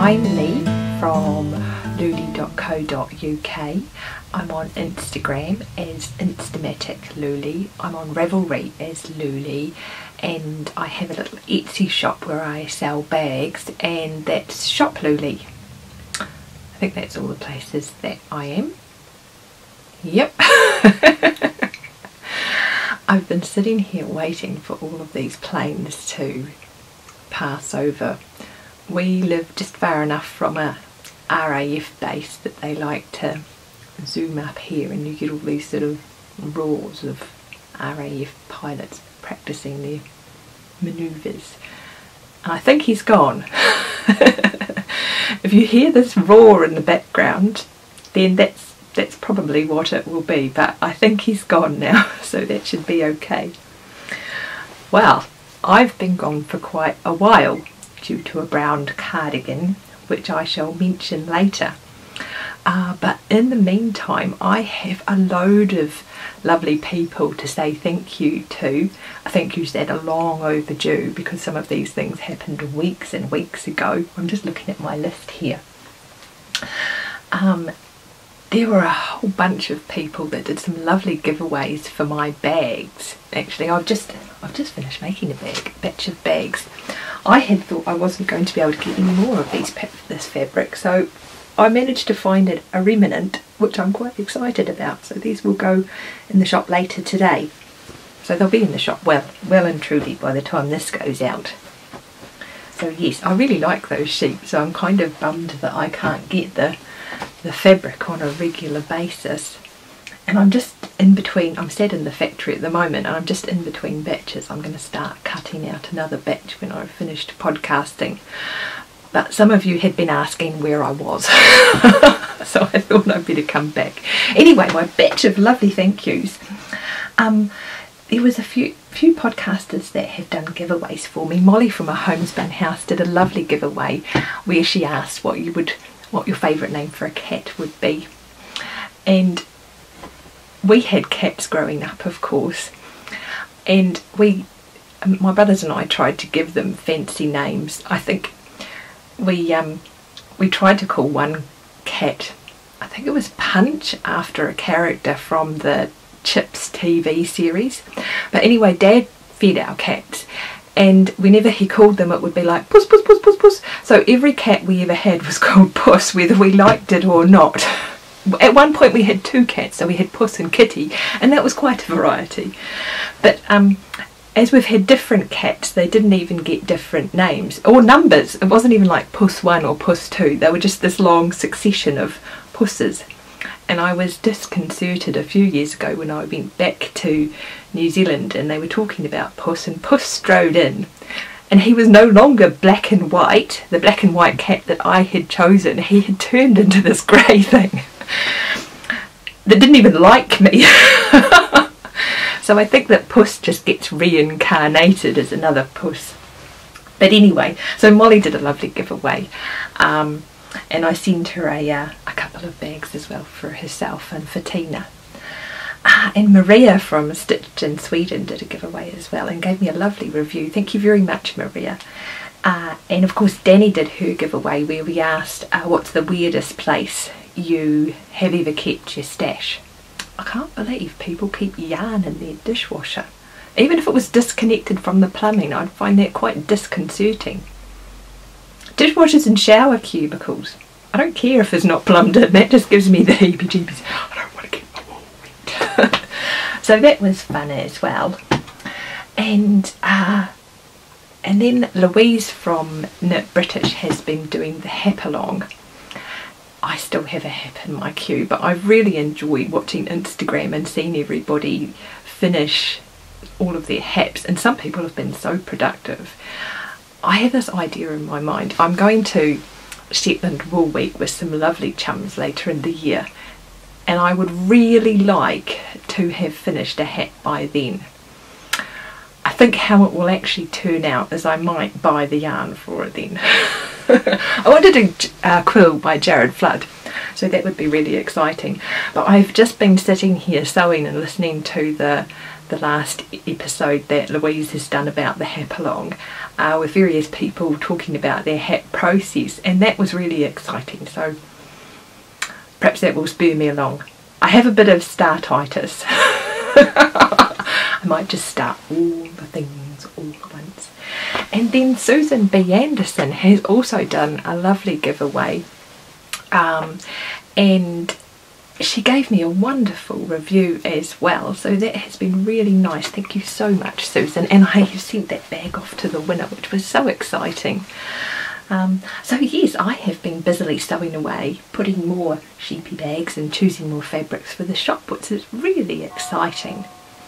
I'm Lee from louleigh.co.uk. I'm on Instagram as Instamatic Louleigh. I'm on Ravelry as Louleigh, and I have a little Etsy shop where I sell bags, and that's Shop Louleigh. I think that's all the places that I am. Yep. I've been sitting here waiting for all of these planes to pass over. We live just far enough from a RAF base that they like to zoom up here, and you get all these sort of roars of RAF pilots practicing their manoeuvres. And I think he's gone. If you hear this roar in the background, then that's probably what it will be, but I think he's gone now, so that should be okay. Well, I've been gone for quite a while due to a brown cardigan, which I shall mention later. But in the meantime, I have a load of lovely people to say thank you to. Thank yous that are long overdue, because some of these things happened weeks and weeks ago. I'm just looking at my list here. There were a whole bunch of people that did some lovely giveaways for my bags. Actually, I've just finished making a batch of bags. I had thought I wasn't going to be able to get any more of this fabric, so I managed to find a remnant, which I'm quite excited about. So these will go in the shop later today. So they'll be in the shop well and truly by the time this goes out. So yes, I really like those sheep, so I'm kind of bummed that I can't get the fabric on a regular basis. And I'm just in between, I'm sat in the factory at the moment, and I'm just in between batches. I'm going to start cutting out another batch when I've finished podcasting. But some of you had been asking where I was, so I thought I'd better come back. Anyway, my batch of lovely thank yous. There was a few podcasters that have done giveaways for me. Molly from a Homespun House did a lovely giveaway where she asked what your favourite name for a cat would be. And we had cats growing up, of course, and my brothers and I tried to give them fancy names. I think we tried to call one cat, I think it was Punch, after a character from the Chips TV series. But anyway, Dad fed our cats, and whenever he called them it would be like puss, puss, puss, puss, puss. So every cat we ever had was called Puss, whether we liked it or not. At one point we had two cats, so we had Puss and Kitty, and that was quite a variety. But as we've had different cats, they didn't even get different names or numbers. It wasn't even like Puss 1 or Puss 2. They were just this long succession of pusses. And I was disconcerted a few years ago when I went back to New Zealand, and they were talking about Puss, and Puss strode in, and he was no longer black and white, the black and white cat that I had chosen. He had turned into this grey thing that didn't even like me. So I think that Puss just gets reincarnated as another Puss. But anyway, so Molly did a lovely giveaway, and I sent her a couple of bags as well for herself and for Tina. And Maria from Stitch in Sweden did a giveaway as well and gave me a lovely review. Thank you very much, Maria. And of course Danny did her giveaway where we asked what's the weirdest place you have ever kept your stash. I can't believe people keep yarn in their dishwasher. Even if it was disconnected from the plumbing, I'd find that quite disconcerting. Dishwashers and shower cubicles. I don't care if it's not plumbed in, that just gives me the heebie-jeebies. I don't want to get my wall wet. So that was fun as well. And then Louise from Knit British has been doing the hap along. I still have a hap in my queue, but I've really enjoyed watching Instagram and seeing everybody finish all of their haps, and some people have been so productive. I have this idea in my mind. I'm going to Shetland Wool Week with some lovely chums later in the year, and I would really like to have finished a hat by then. I think how it will actually turn out is I might buy the yarn for it then. I wanted a quill by Jared Flood, so that would be really exciting. But I've just been sitting here sewing and listening to the the last episode that Louise has done about the hap along, with various people talking about their hap process, and that was really exciting, so perhaps that will spur me along. I have a bit of startitis. I might just start all the things all at once. And then Susan B. Anderson has also done a lovely giveaway, and she gave me a wonderful review as well, so that has been really nice. Thank you so much, Susan, and I have sent that bag off to the winner, which was so exciting. So yes, I have been busily sewing away, putting more sheepy bags and choosing more fabrics for the shop, which is really exciting.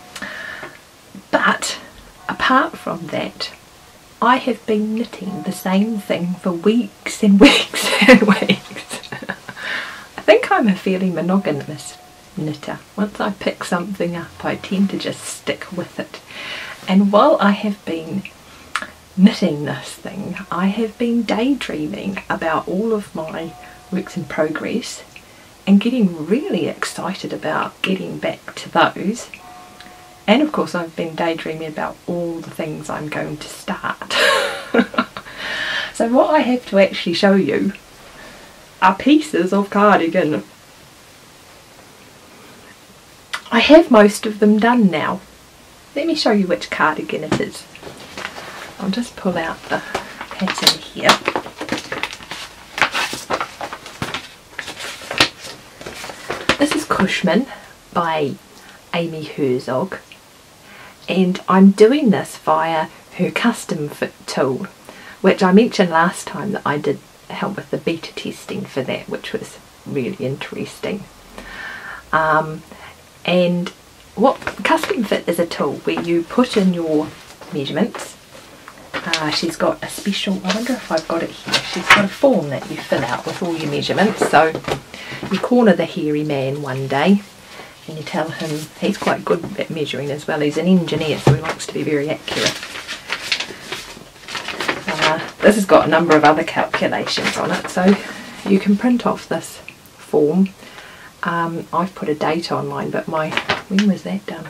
But apart from that, I have been knitting the same thing for weeks and weeks and weeks. I think I'm a fairly monogamous knitter. Once I pick something up, I tend to just stick with it. And while I have been knitting this thing, I have been daydreaming about all of my works in progress and getting really excited about getting back to those. And of course I've been daydreaming about all the things I'm going to start. So what I have to actually show you are pieces of cardigan. I have most of them done now. Let me show you which cardigan it is. I'll just pull out the pattern here. This is Cushman by Amy Herzog, and I'm doing this via her custom fit tool, which I mentioned last time that I did help with the beta testing for that, which was really interesting. And what custom fit is a tool where you put in your measurements. She's got a special, I wonder if I've got it here, she's got a form that you fill out with all your measurements. So you corner the hairy man one day and you tell him, he's quite good at measuring as well, he's an engineer so he likes to be very accurate. This has got a number of other calculations on it, so you can print off this form. I've put a date on mine, but when was that done?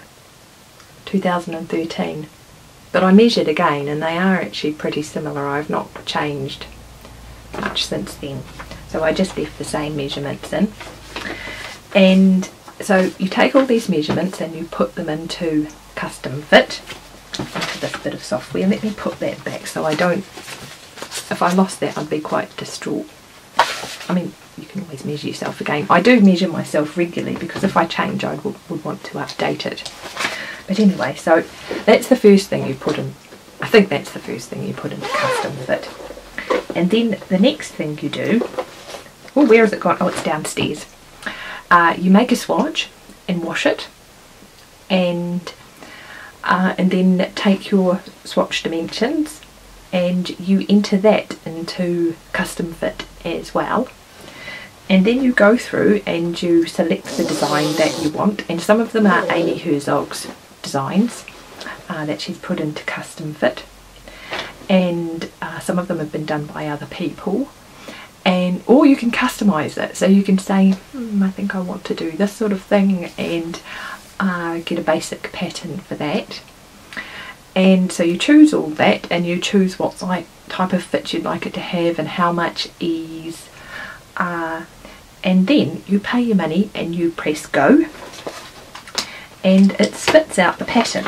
2013. But I measured again and they are actually pretty similar. I've not changed much since then. So I just left the same measurements in. And so you take all these measurements and you put them into custom fit, into this bit of software. Let me put that back so I don't, if I lost that I'd be quite distraught. I mean, you can always measure yourself again. I do measure myself regularly because if I change I would want to update it. But anyway, so that's the first thing you put in. I think that's the first thing you put into custom fit. And then the next thing you do, oh, where has it gone? Oh, it's downstairs. You make a swatch and wash it, and then take your swatch dimensions and you enter that into custom fit as well. And then you go through and you select the design that you want, and some of them are Amy Herzog's designs that she's put into custom fit, and some of them have been done by other people, or you can customize it, so you can say, I think I want to do this sort of thing, and get a basic pattern for that. And so you choose all that and you choose what type of fit you'd like it to have and how much ease, and then you pay your money and you press go, and it spits out the pattern.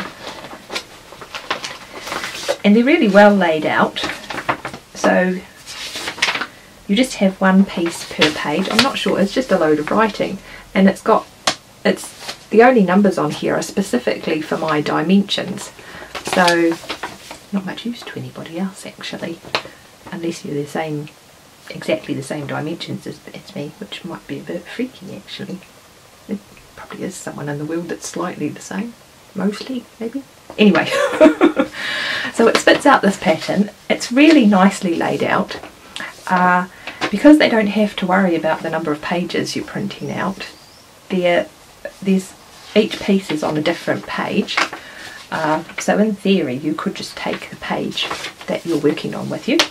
And they're really well laid out, so you just have one piece per page. I'm not sure, it's just a load of writing, and the only numbers on here are specifically for my dimensions, so not much use to anybody else actually, unless you're exactly the same dimensions as me, which might be a bit freaky actually. There probably is someone in the world that's slightly the same, mostly maybe. Anyway, so it spits out this pattern. It's really nicely laid out. Because they don't have to worry about the number of pages you're printing out, there's each piece is on a different page, so in theory you could just take the page that you're working on with you,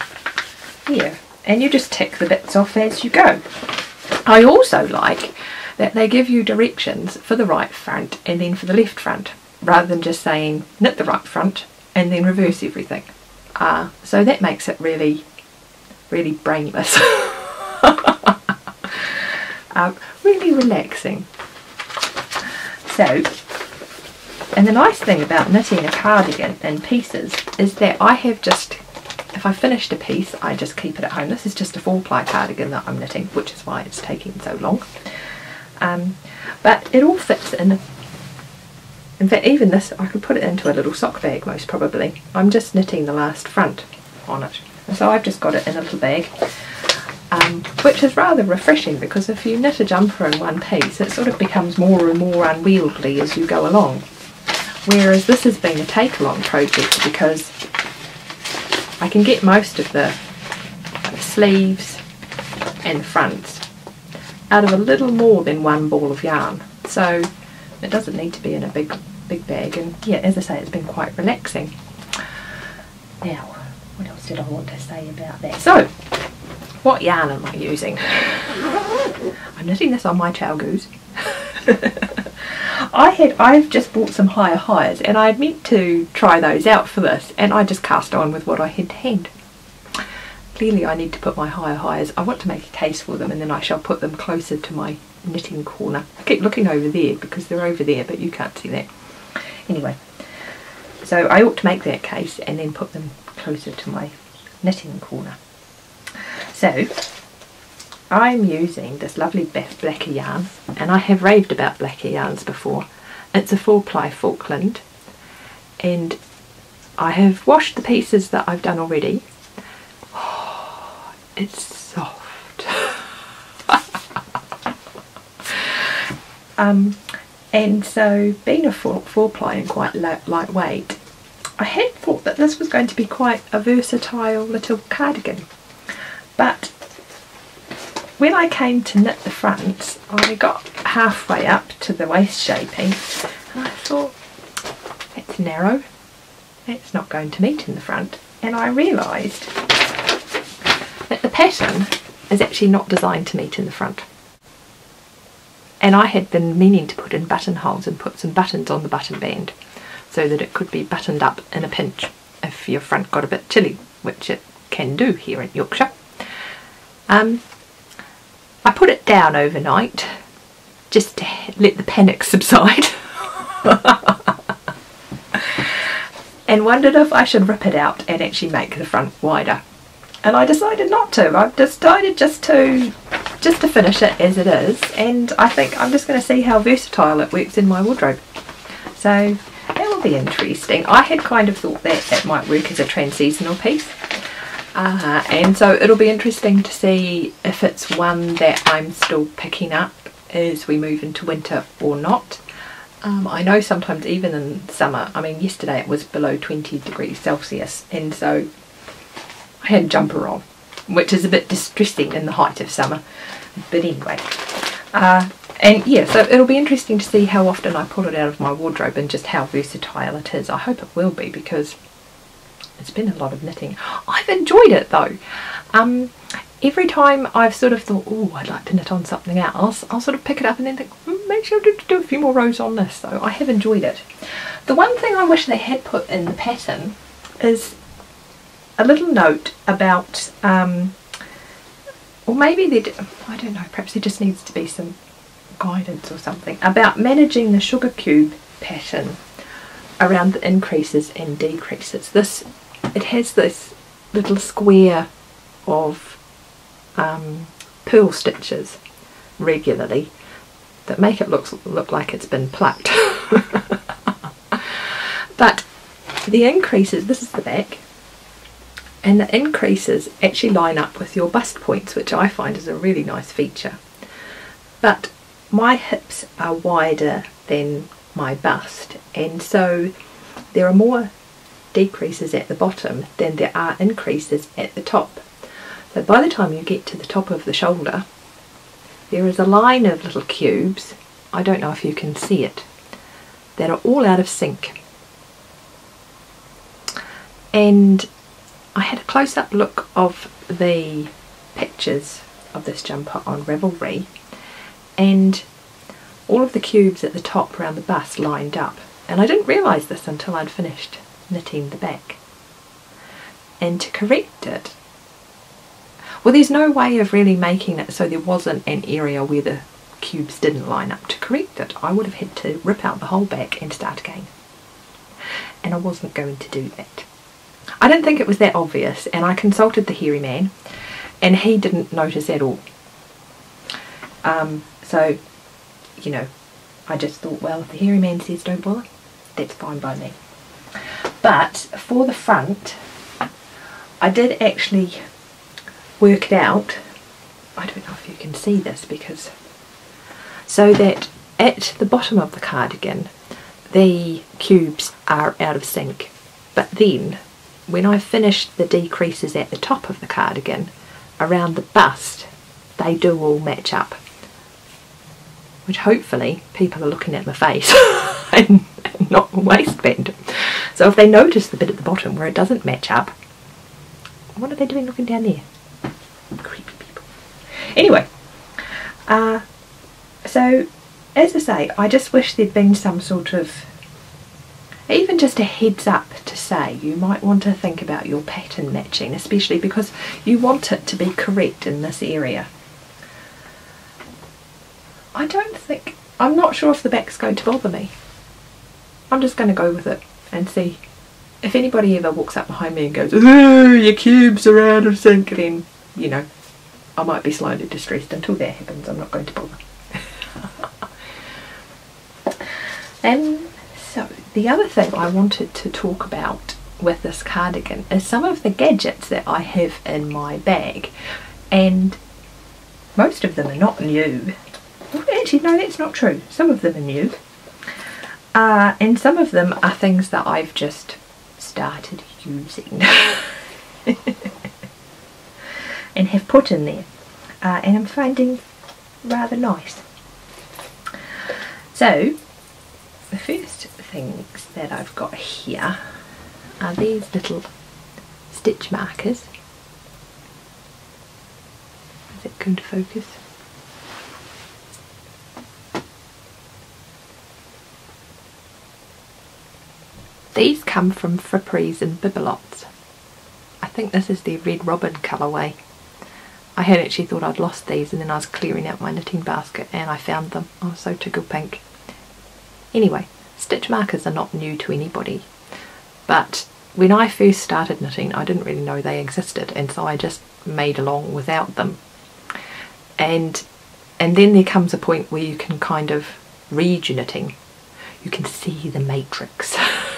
and you just tick the bits off as you go. I also like that they give you directions for the right front and then for the left front, rather than just saying knit the right front and then reverse everything. So that makes it really, really brainless. Really relaxing. So, and the nice thing about knitting a cardigan in pieces is that I have just, if I finished a piece, I just keep it at home. This is just a 4-ply cardigan that I'm knitting, which is why it's taking so long. But it all fits in. In fact, even this, I could put it into a little sock bag most probably. I'm just knitting the last front on it. And so I've just got it in a little bag, which is rather refreshing, because if you knit a jumper in one piece, it sort of becomes more and more unwieldy as you go along. Whereas this has been a take-along project, because I can get most of the sleeves and fronts out of a little more than one ball of yarn, so it doesn't need to be in a big bag. And yeah, as I say, it's been quite relaxing. Now, what else did I want to say about that? So, what yarn am I using? I'm knitting this on my Chow Goose. I've just bought some higher highs, and I had meant to try those out for this, and I just cast on with what I had to hand. Clearly I need to put my higher highs, I want to make a case for them, and then I shall put them closer to my knitting corner. I keep looking over there because they're over there, but you can't see that. Anyway, so I ought to make that case and then put them closer to my knitting corner. So I'm using this lovely blacker yarn, and I have raved about blacker yarns before. It's a 4-ply Falkland, and I have washed the pieces that I've done already. Oh, it's soft. And so, being a 4-ply and quite lightweight, I had thought that this was going to be quite a versatile little cardigan. But when I came to knit the fronts, I got halfway up to the waist shaping, and I thought, that's narrow, that's not going to meet in the front. And I realised that the pattern is actually not designed to meet in the front. And I had been meaning to put in buttonholes and put some buttons on the button band so that it could be buttoned up in a pinch if your front got a bit chilly, which it can do here in Yorkshire. I put it down overnight just to let the panic subside and wondered if I should rip it out and actually make the front wider. And I decided not to. I've decided just to finish it as it is, and I think I'm just going to see how versatile it works in my wardrobe. So that will be interesting. I had kind of thought that it might work as a trans-seasonal piece. And so it'll be interesting to see if it's one that I'm still picking up as we move into winter or not. I know sometimes even in summer, I mean yesterday it was below 20 degrees Celsius, and so I had a jumper on, which is a bit distressing in the height of summer, but anyway. And yeah, so it'll be interesting to see how often I pull it out of my wardrobe and just how versatile it is. I hope it will be, because it's been a lot of knitting. I've enjoyed it though. Every time I've sort of thought, oh, I'd like to knit on something else, I'll sort of pick it up and then think, maybe I'll do a few more rows on this. So I have enjoyed it. The one thing I wish they had put in the pattern is a little note about, or maybe I don't know, perhaps there just needs to be some guidance or something about managing the sugar cube pattern around the increases and decreases. It has this little square of purl stitches regularly that make it look like it's been plucked. But the increases, this is the back, and the increases actually line up with your bust points, which I find is a really nice feature. But my hips are wider than my bust, and so there are more decreases at the bottom than there are increases at the top. So by the time you get to the top of the shoulder, there is a line of little cubes, I don't know if you can see it, that are all out of sync. And I had a close-up look of the pictures of this jumper on Ravelry, and all of the cubes at the top around the bust lined up, and I didn't realise this until I'd finished knitting the back. And to correct it, well, there's no way of really making it so there wasn't an area where the cubes didn't line up. To correct it, I would have had to rip out the whole back and start again, and I wasn't going to do that. I didn't think it was that obvious, and I consulted the hairy man, and he didn't notice at all. So, you know, I just thought, well, if the hairy man says don't bother, that's fine by me. But for the front, I did actually work it out. I don't know if you can see this, because so that at the bottom of the cardigan the cubes are out of sync, but then when I finished the decreases at the top of the cardigan around the bust, they do all match up, which hopefully people are looking at my face and not my waistband. So if they notice the bit at the bottom where it doesn't match up, what are they doing looking down there? Creepy people. Anyway, so as I say, I just wish there'd been some sort of, even just a heads up to say you might want to think about your pattern matching, especially because you want it to be correct in this area. I'm not sure if the back's going to bother me. I'm just going to go with it and see. If anybody ever walks up behind me and goes, "Oh, your cubes are out of sync," then, you know, I might be slightly distressed. Until that happens, I'm not going to bother. So the other thing I wanted to talk about with this cardigan is some of the gadgets that I have in my bag, and most of them are not new. Well, actually, no, that's not true. Some of them are new, and some of them are things that I've just started using and have put in there, and I'm finding rather nice. So the first things that I've got here are these little stitch markers. Is it going to focus? These come from Fripperies and Bibelots. I think this is their Red Robin colourway. I had actually thought I'd lost these, and then I was clearing out my knitting basket and I found them. I was so tickled pink. Anyway, stitch markers are not new to anybody, but when I first started knitting I didn't really know they existed, and so I just made along without them. And then there comes a point where you can kind of read your knitting. You can see the matrix.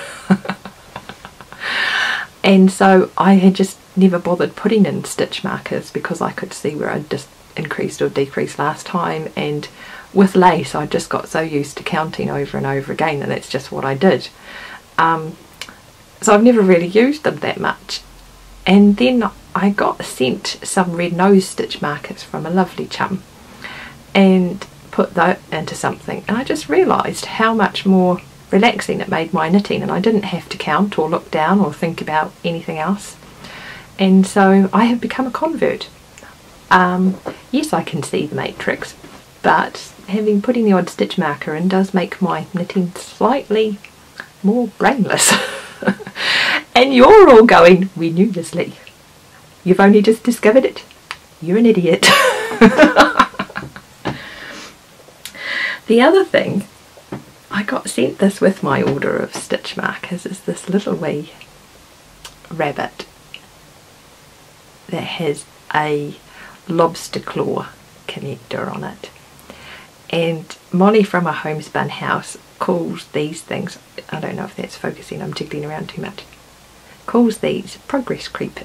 And so I had just never bothered putting in stitch markers because I could see where I'd just increased or decreased last time, and with lace I just got so used to counting over and over again, and that's just what I did. So I've never really used them that much. And then I got sent some red nose stitch markers from a lovely chum and put that into something, and I just realised how much more relaxing it made my knitting, and I didn't have to count or look down or think about anything else. And so I have become a convert. Yes, I can see the matrix, but having putting the odd stitch marker in does make my knitting slightly more brainless. And you're all going, "We knew this, Lee. You've only just discovered it. You're an idiot." The other thing, I got sent this with my order of stitch markers, is this little wee rabbit that has a lobster claw connector on it. And Molly from a homespun house calls these things, I don't know if that's focusing, I'm jiggling around too much, calls these progress creepers.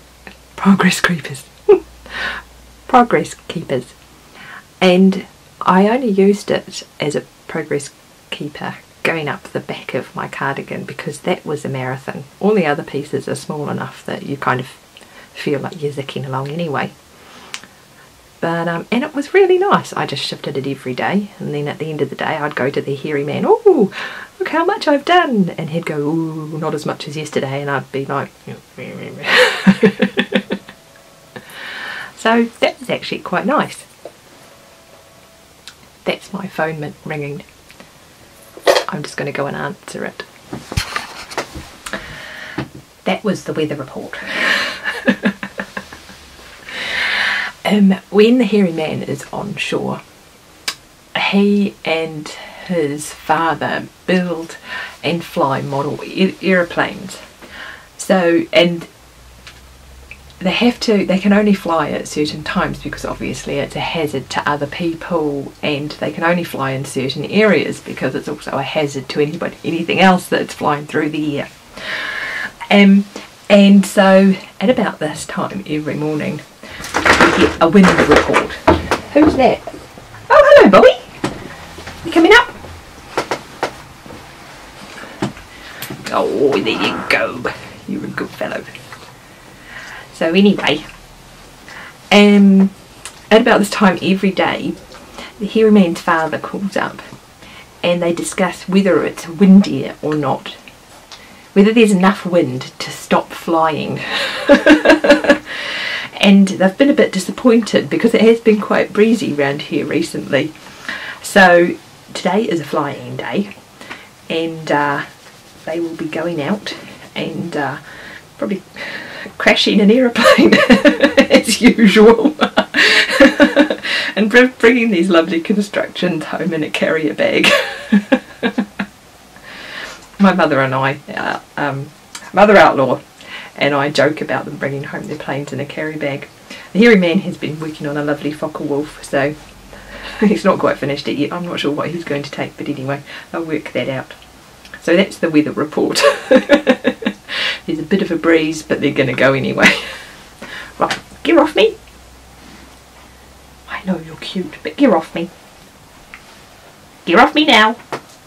Progress keepers. And I only used it as a progress keeper going up the back of my cardigan because that was a marathon. All the other pieces are small enough that you kind of feel like you're zicking along anyway. But and it was really nice. I just shifted it every day, and then at the end of the day I'd go to the hairy man, "Oh, look how much I've done," and he'd go, "Ooh, not as much as yesterday," and I'd be like so that was actually quite nice. That's my phone ringing. I'm just going to go and answer it. That was the weather report. When the hairy man is on shore, he and his father build and fly model aeroplanes. So, and they can only fly at certain times because obviously it's a hazard to other people, and they can only fly in certain areas because it's also a hazard to anything else that's flying through the air. And so at about this time every morning we get a wind report. Who's that? Oh, hello Bobby, you coming up? Oh, there you go, you're a good fellow. So anyway, at about this time every day, the hairy man's father calls up and they discuss whether it's windy or not, whether there's enough wind to stop flying. And they've been a bit disappointed because it has been quite breezy around here recently. So today is a flying day, and they will be going out and probably crashing an aeroplane as usual, and bringing these lovely constructions home in a carrier bag. My mother and I, mother outlaw and I joke about them bringing home their planes in a carry bag. The hairy man has been working on a lovely focal wolf, so he's not quite finished it yet. I'm not sure what he's going to take, but anyway, I'll work that out. So that's the weather report. There's a bit of a breeze, but they're going to go anyway. Right, get off me. I know you're cute, but get off me. Get off me now.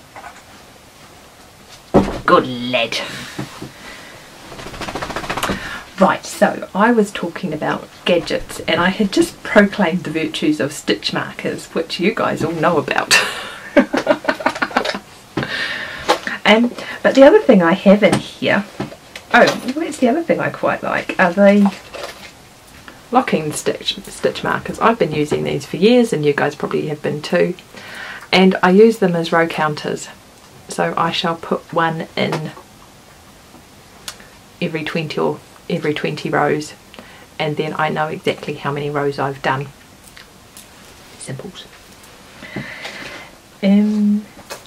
Good lad. Right, so I was talking about gadgets, and I had just proclaimed the virtues of stitch markers, which you guys all know about. But the other thing I have in here, oh, that's the other thing I quite like, are the locking stitch markers. I've been using these for years, and you guys probably have been too, and I use them as row counters. So I shall put one in every 20 or every 20 rows, and then I know exactly how many rows I've done. Simples. And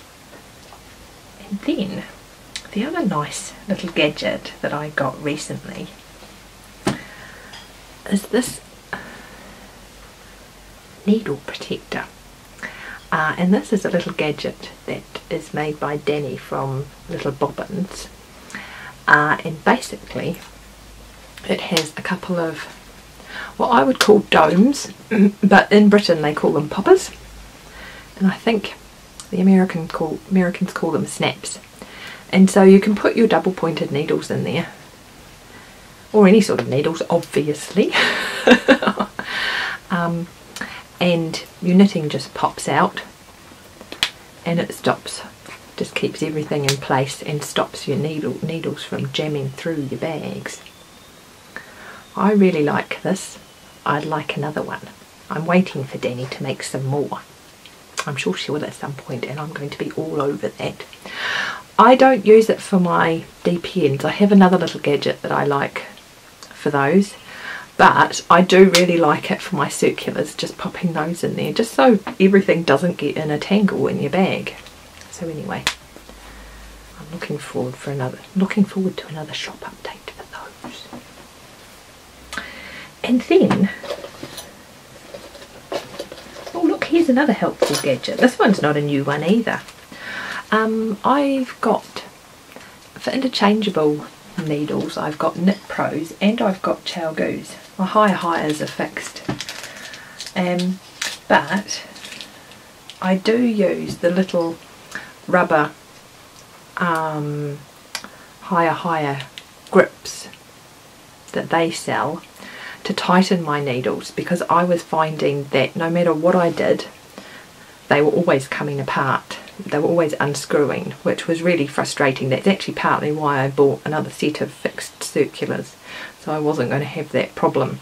then the other nice little gadget that I got recently is this needle protector. And this is a little gadget that is made by Danny from Little Bobbins, and basically it has a couple of what I would call domes, but in Britain they call them poppers, and I think the Americans call them snaps. And so you can put your double pointed needles in there, or any sort of needles obviously, and your knitting just pops out, and it stops, just keeps everything in place and stops your needles from jamming through your bags. I really like this. I'd like another one. I'm waiting for Danny to make some more. I'm sure she will at some point, and I'm going to be all over that. I don't use it for my DPNs. I have another little gadget that I like for those, but I do really like it for my circulars, just popping those in there, just so everything doesn't get in a tangle in your bag. So anyway, I'm looking forward to another shop update for those. And then, oh look, here's another helpful gadget. This one's not a new one either. I've got, for interchangeable needles, I've got Knit Pros and I've got Chalgoos. My hires are fixed, but I do use the little rubber higher grips that they sell to tighten my needles, because I was finding that no matter what I did, they were always coming apart. They were always unscrewing, which was really frustrating. That's actually partly why I bought another set of fixed circulars, so I wasn't going to have that problem.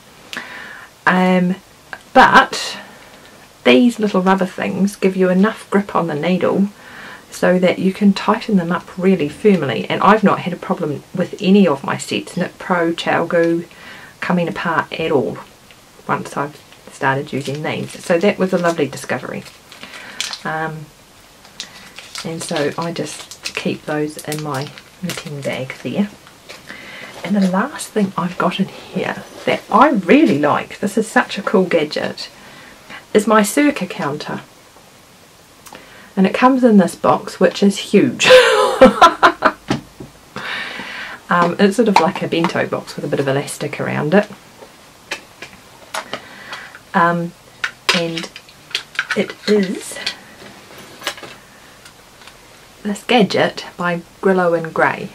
But these little rubber things give you enough grip on the needle so that you can tighten them up really firmly, and I've not had a problem with any of my sets, Knit Pro, ChowGoo, coming apart at all once I've started using these. So that was a lovely discovery. And so I just keep those in my knitting bag there. And the last thing I've got in here that I really like, this is such a cool gadget, is my circa counter. And it comes in this box, which is huge. It's sort of like a bento box with a bit of elastic around it. And it is this gadget by Grillo and Gray.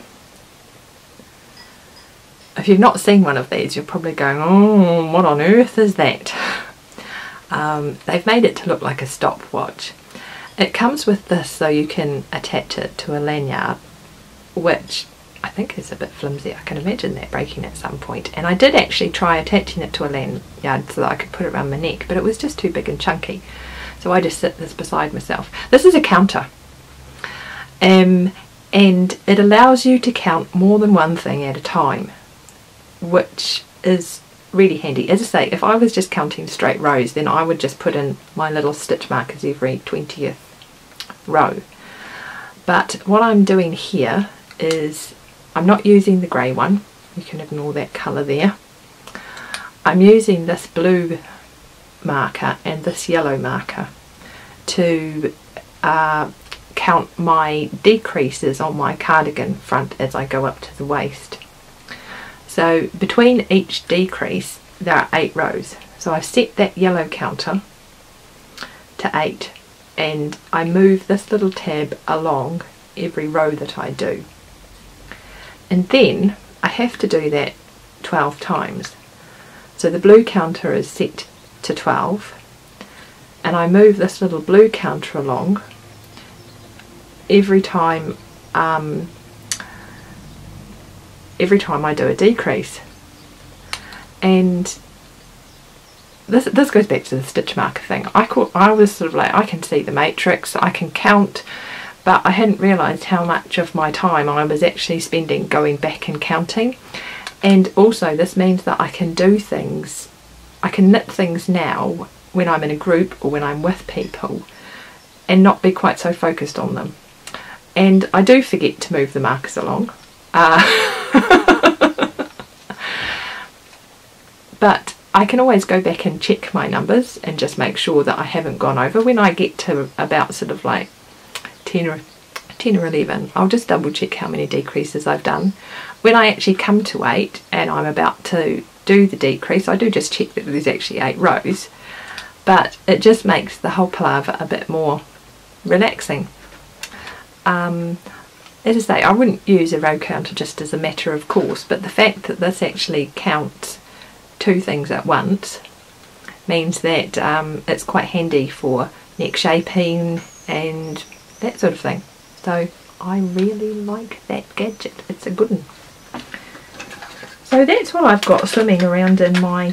If you've not seen one of these, you're probably going, oh, what on earth is that? They've made it to look like a stopwatch. It comes with this so you can attach it to a lanyard, which I think is a bit flimsy. I can imagine that breaking at some point. And I did actually try attaching it to a lanyard so that I could put it around my neck, but it was just too big and chunky. So I just sit this beside myself. This is a counter. And it allows you to count more than one thing at a time, which is really handy. As I say, if I was just counting straight rows, then I would just put in my little stitch markers every 20th row. But what I'm doing here is I'm not using the grey one. You can ignore that colour there. I'm using this blue marker and this yellow marker to count my decreases on my cardigan front as I go up to the waist. So between each decrease there are 8 rows. So I've set that yellow counter to 8, and I move this little tab along every row that I do. And then I have to do that 12 times. So the blue counter is set to 12, and I move this little blue counter along every time I do a decrease. And this goes back to the stitch marker thing. I was sort of like, I can see the matrix, I can count, but I hadn't realised how much of my time I was actually spending going back and counting. And also this means that I can do things, I can knit things now when I'm in a group or when I'm with people and not be quite so focused on them. And I do forget to move the markers along. But I can always go back and check my numbers and just make sure that I haven't gone over. When I get to about sort of like 10 or 11, I'll just double check how many decreases I've done. When I actually come to 8 and I'm about to do the decrease, I do just check that there's actually 8 rows, but it just makes the whole palaver a bit more relaxing. As I say, I wouldn't use a row counter just as a matter of course, but the fact that this actually counts 2 things at once means that it's quite handy for neck shaping and that sort of thing. So I really like that gadget. It's a good one. So that's what I've got swimming around in my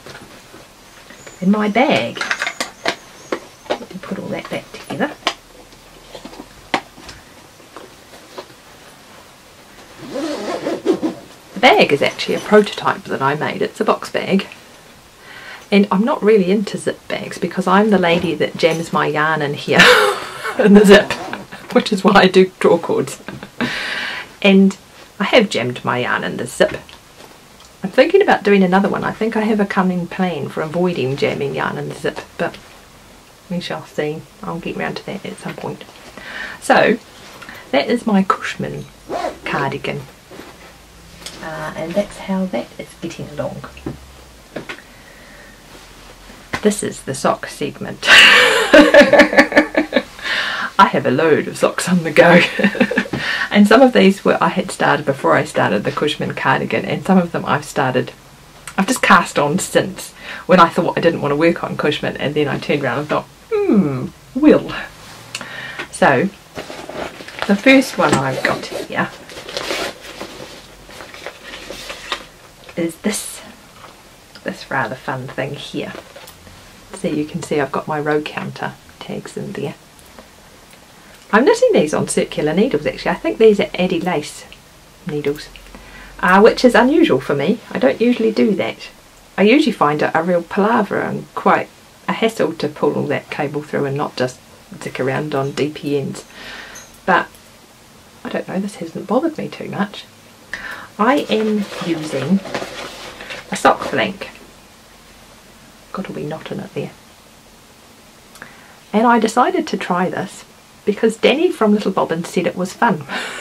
bag. Let me put all that back together. The bag is actually a prototype that I made. It's a box bag, and I'm not really into zip bags because I'm the lady that jams my yarn in here in the zip, which is why I do draw cords. And I have jammed my yarn in the zip. I'm thinking about doing another one. I think I have a cunning plan for avoiding jamming yarn in the zip, but we shall see. I'll get round to that at some point. So that is my Cushman cardigan. And that's how that is getting along. This is the sock segment. I have a load of socks on the go. And some of these I had started before I started the Cushman cardigan, and some of them I've just cast on since, when I thought I didn't want to work on Cushman, and then I turned around and thought, will. So the first one I've got here is this rather fun thing here. So you can see I've got my row counter tags in there. I'm knitting these on circular needles actually. I think these are Addy lace needles, which is unusual for me. I don't usually do that. I usually find it a real palaver and quite a hassle to pull all that cable through and not just dick around on DPNs. But I don't know, this hasn't bothered me too much. I am using a sock blank. Got a wee knot in it there. And I decided to try this because Danny from Little Bobbins said it was fun.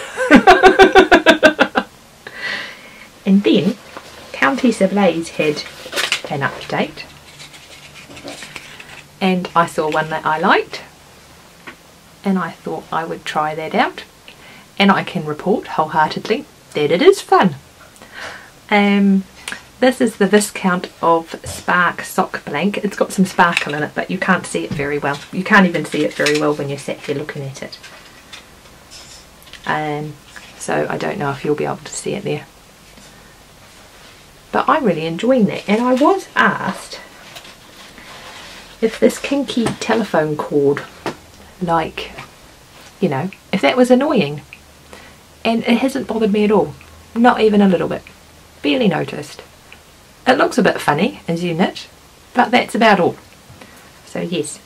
And then Countess of Louleigh had an update, and I saw one that I liked, and I thought I would try that out, and I can report wholeheartedly that it is fun. This is the Viscount of Spark sock blank. It's got some sparkle in it, but you can't see it very well. You can't even see it very well when you're sat here looking at it. So I don't know if you'll be able to see it there. But I'm really enjoying that. And I was asked if this kinky telephone cord, like, you know, if that was annoying. And it hasn't bothered me at all. Not even a little bit. Barely noticed. It looks a bit funny as you knit, but that's about all. So yes.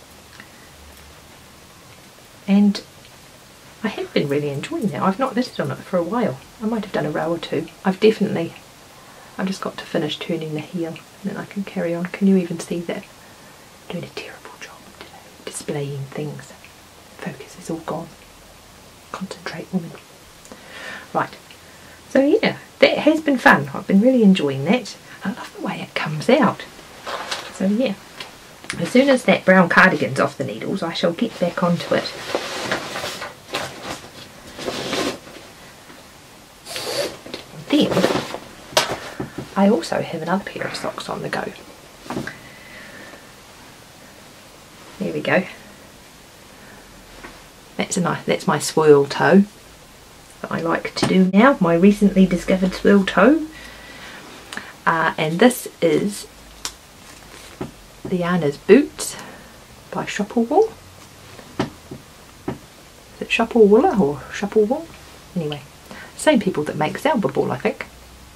And I have been really enjoying that. I've not knitted on it for a while. I might have done a row or two. I've just got to finish turning the heel and then I can carry on. Can you even see that? I'm doing a terrible job today displaying things. Focus is all gone. Concentrate, woman. Right. So yeah, that has been fun. I've been really enjoying that. I love the way it comes out. So yeah, as soon as that brown cardigan's off the needles, I shall get back onto it. Then I also have another pair of socks on the go. There we go. That's my swirl toe that I like to do now, my recently discovered swirl toe. And this is the yarn is Boots by Shopperwool. Is it Shopperwooler or Shopperwool? Anyway, same people that make Zelberball, I think.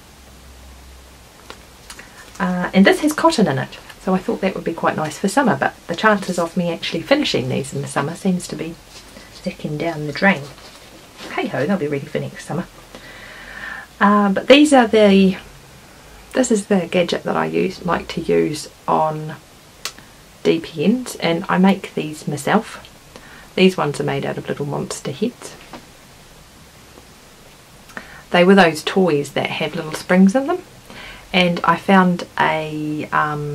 And this has cotton in it, so I thought that would be quite nice for summer, but the chances of me actually finishing these in the summer seems to be sticking down the drain. Hey ho, they'll be ready for next summer. But these are this is the gadget that I like to use on DPNs, and I make these myself. These ones are made out of little monster heads. They were those toys that have little springs in them, and I found a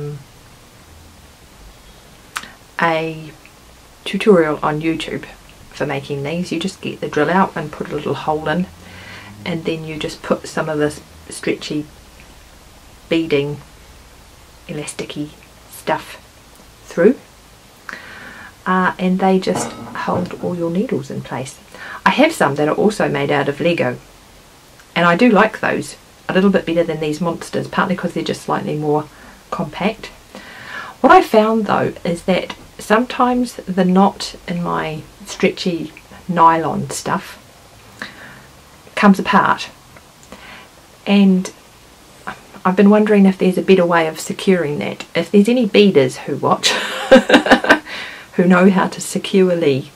tutorial on YouTube for making these. You just get the drill out and put a little hole in, and then you just put some of this stretchy beading elasticy stuff through, and they just hold all your needles in place. I have some that are also made out of Lego, and I do like those a little bit better than these monsters, partly because they're just slightly more compact. What I found though is that sometimes the knot in my stretchy nylon stuff comes apart, and I've been wondering if there's a better way of securing that. If there's any beaders who watch who know how to securely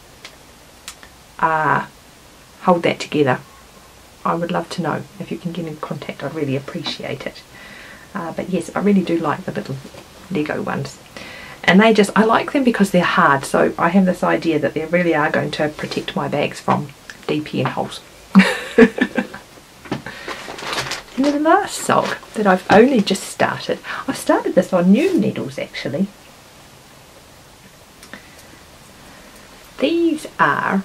hold that together, I would love to know. If you can get in contact, I'd really appreciate it. But yes, I really do like the little Lego ones, and I like them because they're hard, so I have this idea that they really are going to protect my bags from DPN holes. And then the last sock that I've only just started, I've started this on new needles actually. These are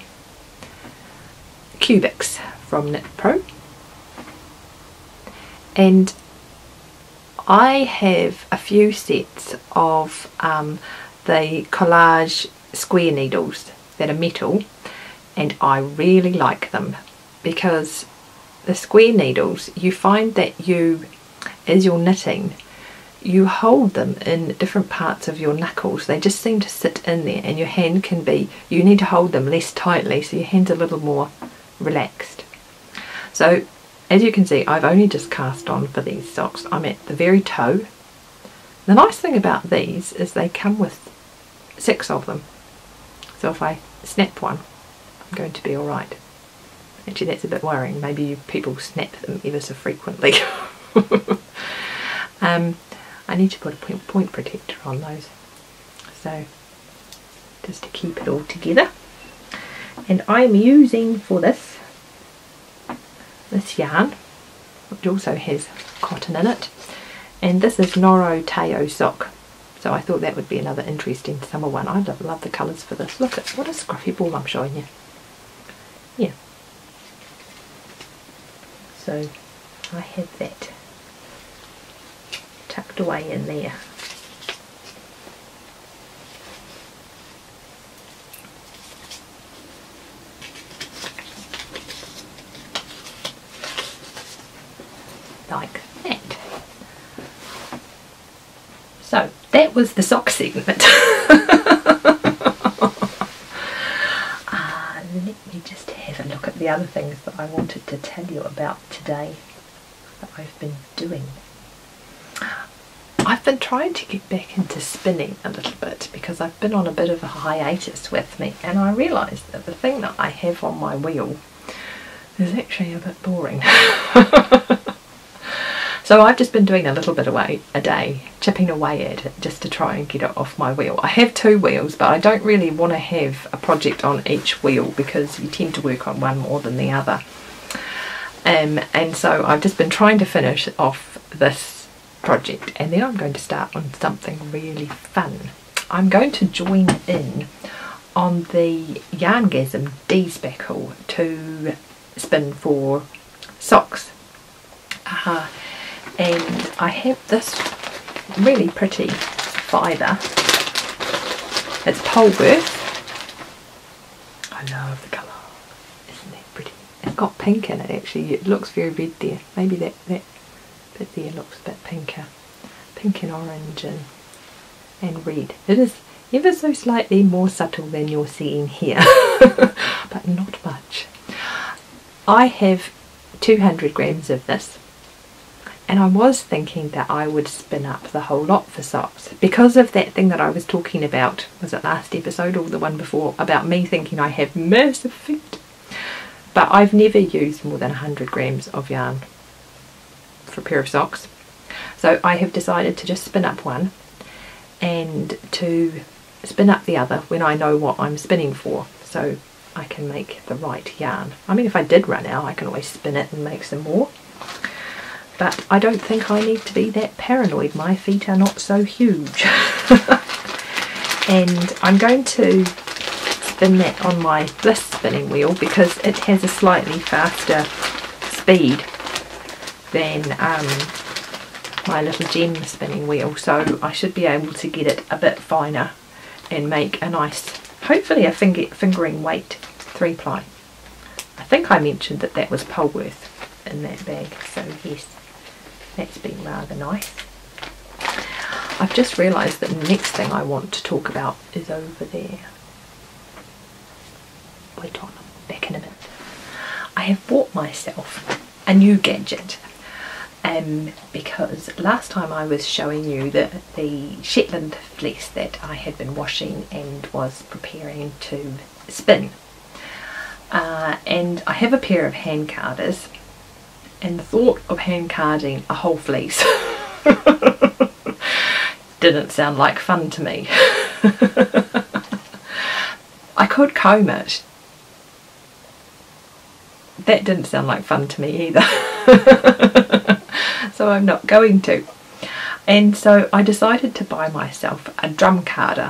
cubics from Knit Pro, and I have a few sets of the collage square needles that are metal, and I really like them because the square needles, you find that as you're knitting, you hold them in different parts of your knuckles. They just seem to sit in there, and your hand can be, you need to hold them less tightly so your hand's a little more relaxed. So as you can see, I've only just cast on for these socks. I'm at the very toe. The nice thing about these is they come with 6 of them. So if I snap one, I'm going to be alright. Actually, that's a bit worrying. Maybe people snap them ever so frequently. I need to put a point protector on those. So, just to keep it all together. And I'm using for this yarn, which also has cotton in it. And this is Noro Teo sock. So I thought that would be another interesting summer one. I love the colours for this. Look at what a scruffy ball I'm showing you. Yeah. So I have that tucked away in there. Like that. So that was the sock segment. Let me just have a look at the other things that I wanted to tell you about today that I've been doing. I've been trying to get back into spinning a little bit because I've been on a bit of a hiatus with me, and I realised that the thing that I have on my wheel is actually a bit boring. So I've just been doing a little bit a day, chipping away at it just to try and get it off my wheel. I have 2 wheels, but I don't really want to have a project on each wheel because you tend to work on one more than the other. And so I've just been trying to finish off this project, and then I'm going to start on something really fun. I'm going to join in on the Yarngasm D-Spackle to spin for socks. And I have this really pretty fibre. It's Polworth. I love the colour. Isn't that pretty? It's got pink in it actually. It looks very red there. Maybe that bit there looks a bit pinker. Pink and orange and red. It is ever so slightly more subtle than you're seeing here. But not much. I have 200 grams of this. And I was thinking that I would spin up the whole lot for socks because of that thing that I was talking about, was it last episode or the one before, about me thinking I have massive feet. But I've never used more than 100 grams of yarn for a pair of socks. So I have decided to just spin up one and to spin up the other when I know what I'm spinning for, so I can make the right yarn. I mean, if I did run out, I can always spin it and make some more. But I don't think I need to be that paranoid. My feet are not so huge. And I'm going to spin that on my Bliss spinning wheel because it has a slightly faster speed than my little gem spinning wheel. So I should be able to get it a bit finer and make a nice, hopefully a fingering weight 3-ply. I think I mentioned that that was Polworth in that bag. So yes. That's been rather nice. I've just realised that the next thing I want to talk about is over there. Wait on, back in a minute. I have bought myself a new gadget because last time I was showing you the Shetland fleece that I had been washing and was preparing to spin. And I have a pair of hand carders. And the thought of hand carding a whole fleece didn't sound like fun to me. I could comb it. That didn't sound like fun to me either. So I'm not going to. And so I decided to buy myself a drum carder.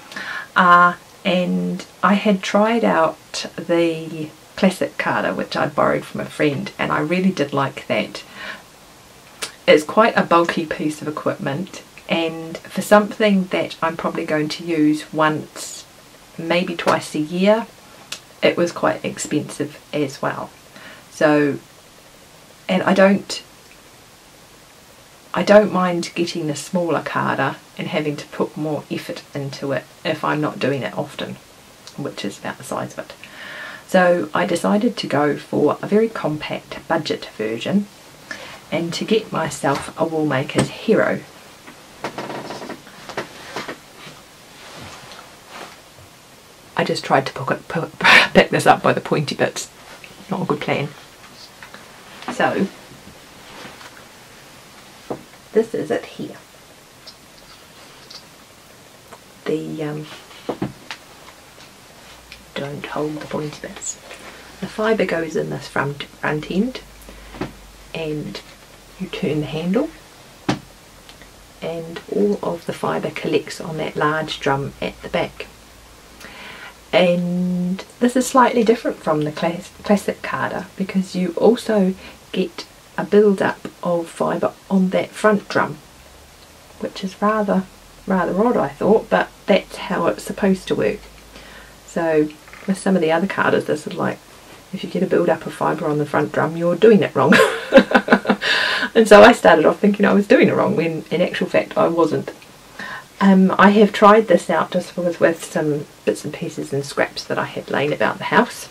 And I had tried out the classic carder which I borrowed from a friend, and I really did like that. It's quite a bulky piece of equipment, and for something that I'm probably going to use once, maybe twice a year, it was quite expensive as well. So, and I don't I don't mind getting a smaller carder and having to put more effort into it if I'm not doing it often, which is about the size of it. So I decided to go for a very compact budget version and to get myself a Woolmaker's Hero. I just tried to pick this up by the pointy bits. Not a good plan. So this is it here. The don't hold the pointy bits. The fibre goes in this front end, and you turn the handle, and all of the fibre collects on that large drum at the back. And this is slightly different from the classic carder because you also get a build-up of fibre on that front drum, which is rather odd, I thought, but that's how it's supposed to work. So with some of the other carders, this is like, if you get a build-up of fibre on the front drum, you're doing it wrong. And so I started off thinking I was doing it wrong when in actual fact I wasn't. I have tried this out just with some bits and pieces and scraps that I had laying about the house,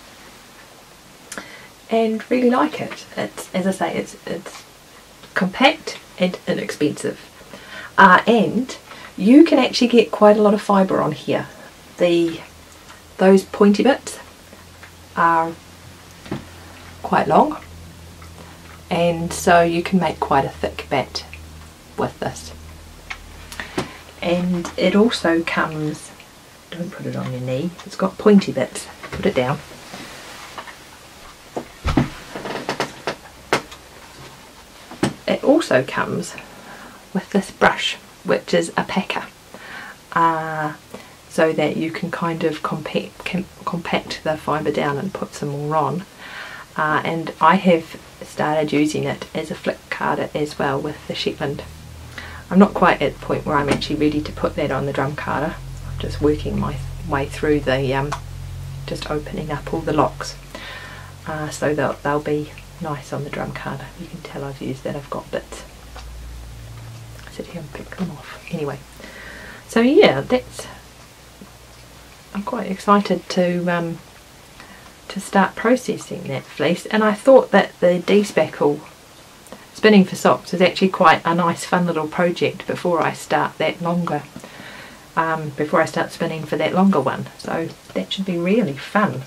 and really like it. It's, as I say, it's compact and inexpensive, and you can actually get quite a lot of fibre on here. Those pointy bits are quite long, and so you can make quite a thick bat with this. And it also comes, don't put it on your knee, it's got pointy bits, put it down. It also comes with this brush, which is a packer, so that you can kind of compact the fibre down and put some more on. And I have started using it as a flick carder as well with the Shetland. I'm not quite at the point where I'm actually ready to put that on the drum carder. I'm just working my way through the just opening up all the locks, so they'll be nice on the drum carder. You can tell I've used that. I've got bits. Sit here and pick them off. Anyway, so yeah, I'm quite excited to start processing that fleece, and I thought that the despackle spinning for socks is actually quite a nice fun little project before I start that longer, before I start spinning for that longer one. So that should be really fun.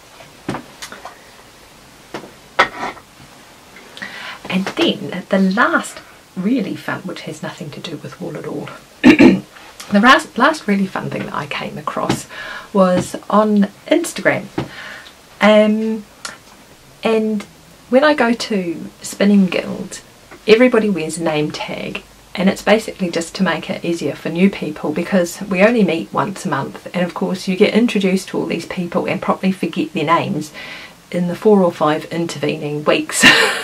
And then the last really fun, which has nothing to do with wool at all, the last really fun thing that I came across was on Instagram. And when I go to Spinning Guild, everybody wears a name tag, and it's basically just to make it easier for new people because we only meet once a month, and of course you get introduced to all these people and probably forget their names in the 4 or 5 intervening weeks.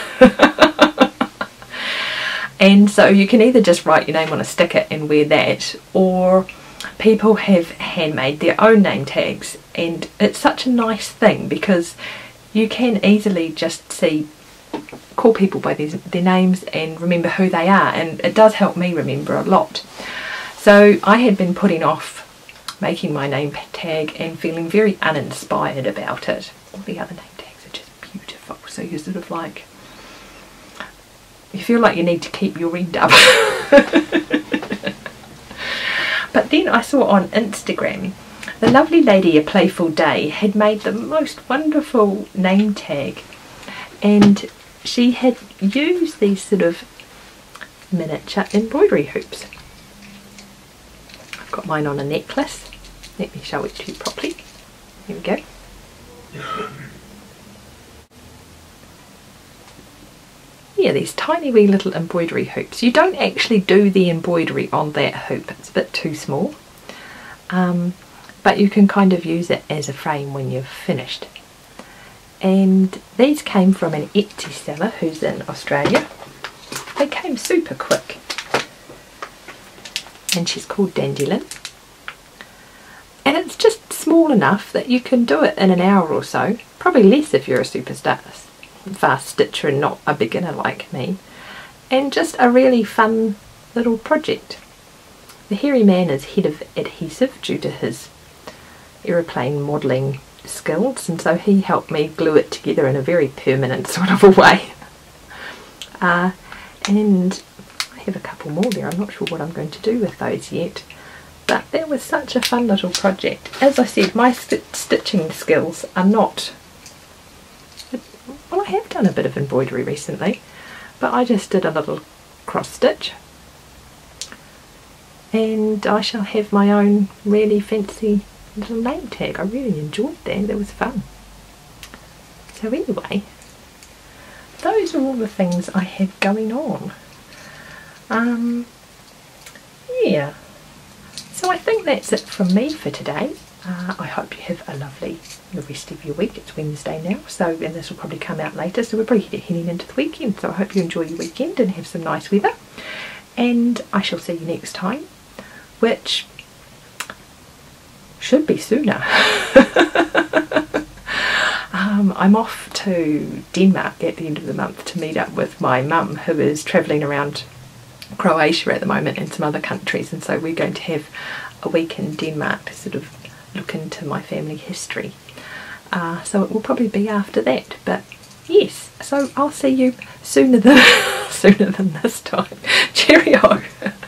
And so you can either just write your name on a sticker and wear that, or people have handmade their own name tags, and it's such a nice thing because you can easily just call people by their names and remember who they are, and it does help me remember a lot. So I had been putting off making my name tag and feeling very uninspired about it. All the other name tags are just beautiful, so you're sort of like, you feel like you need to keep your end up. But then I saw on Instagram the lovely lady A Playful Day had made the most wonderful name tag, and she had used these sort of miniature embroidery hoops. I've got mine on a necklace. Let me show it to you properly. Here we go. Yeah, these tiny wee little embroidery hoops. You don't actually do the embroidery on that hoop, it's a bit too small. But you can kind of use it as a frame when you've finished. And these came from an Etsy seller who's in Australia. They came super quick. And she's called Dandelion. And it's just small enough that you can do it in an hour or so. Probably less if you're a super fast stitcher and not a beginner like me. and just a really fun little project. The hairy man is head of adhesive due to his aeroplane modelling skills, and so he helped me glue it together in a very permanent sort of a way. And I have a couple more there. I'm not sure what I'm going to do with those yet, but that was such a fun little project. As I said, my stitching skills are not, well, I have done a bit of embroidery recently, but I just did a little cross stitch, and I shall have my own really fancy little name tag. I really enjoyed that. That was fun. So anyway, those are all the things I have going on. Yeah, so I think that's it from me for today. I hope you have a lovely the rest of your week. It's Wednesday now, so, and this will probably come out later, so we're probably heading into the weekend, so I hope you enjoy your weekend and have some nice weather, and I shall see you next time, which should be sooner. I'm off to Denmark at the end of the month to meet up with my mum, who is travelling around Croatia at the moment and some other countries, and so we're going to have a week in Denmark to sort of look into my family history. So it will probably be after that, but yes, so I'll see you sooner than this time. Cheerio!